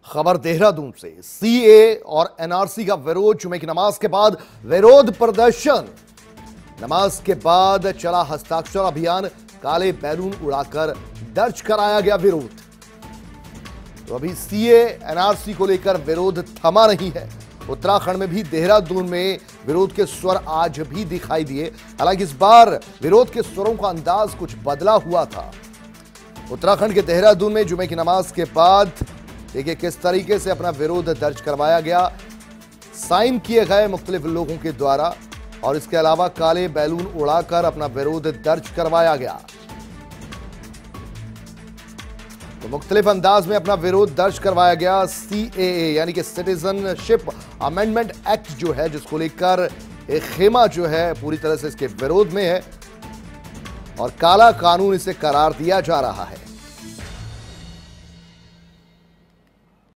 खबर देहरादून से। सीए और एनआरसी का विरोध, जुमे की नमाज के बाद विरोध प्रदर्शन। नमाज के बाद चला हस्ताक्षर अभियान, काले बैलून उड़ाकर दर्ज कराया गया विरोध। तो अभी सीए एनआरसी को लेकर विरोध थमा नहीं है। उत्तराखंड में भी देहरादून में विरोध के स्वर आज भी दिखाई दिए। हालांकि इस बार विरोध के स्वरों का अंदाज कुछ बदला हुआ था। उत्तराखंड के देहरादून में जुमे की नमाज के बाद देखिए किस तरीके से अपना विरोध दर्ज करवाया गया। साइन किए गए मुख्तलिफ लोगों के द्वारा और इसके अलावा काले बैलून उड़ाकर अपना विरोध दर्ज करवाया गया। तो मुख्तलिफ अंदाज में अपना विरोध दर्ज करवाया गया। सीएए यानी कि सिटीजनशिप अमेंडमेंट एक्ट जो है, जिसको लेकर एक खेमा जो है पूरी तरह से इसके विरोध में है और काला कानून इसे करार दिया जा रहा है।